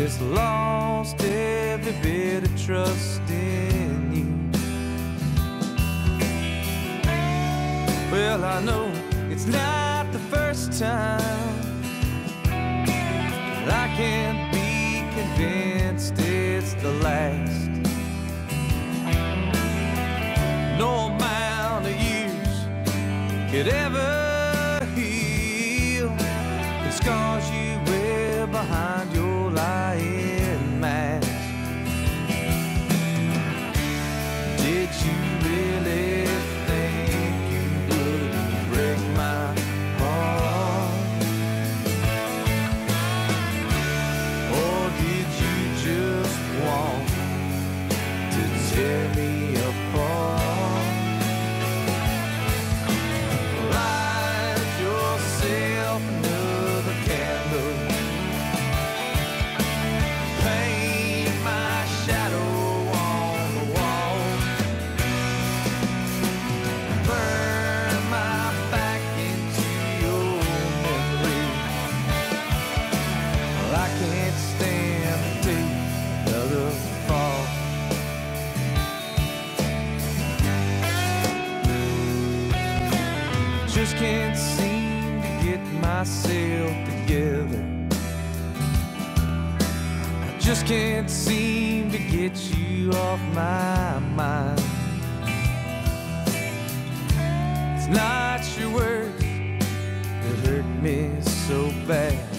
just lost every bit of trust in you. Well, I know it's not the first time, but I can't be convinced it's the last. No amount of years could ever heal the scars you wear behind your lying mask. Did you really think you wouldn't break my heart? Or did you just want to tear me apart? Light yourself another candle, paint my shadow on the wall, burn my back into your memory. Well, I can't stand to take another fall. Just can't seem to get myself together. I just can't seem to get you off my mind. It's not your words that hurt me so bad.